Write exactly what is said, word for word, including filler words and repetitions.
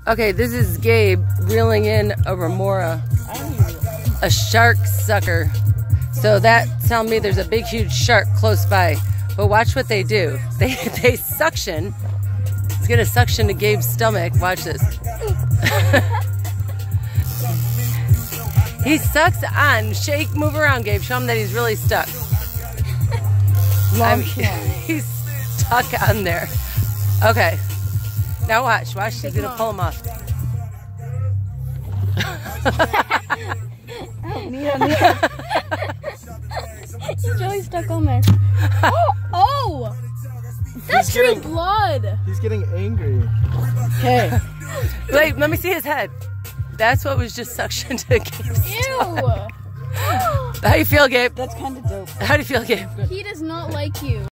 Okay, this is Gabe reeling in a Ramora, a shark sucker. So that tells me there's a big, huge shark close by. But watch what they do. They they suction. It's gonna suction to Gabe's stomach. Watch this. He sucks on. Shake, move around, Gabe. Show him that he's really stuck. I mean, he's stuck on there. Okay. Now watch. Watch. She's gonna pull him off. Oh, Mia, Mia. He's really stuck on there. Oh! Oh! That's true blood! He's getting angry. Okay. Wait, let me see his head. That's what was just suctioned to Gabe's Ew! stomach. How do you feel, Gabe? That's kind of dope. How do you feel, Gabe? He does not like you.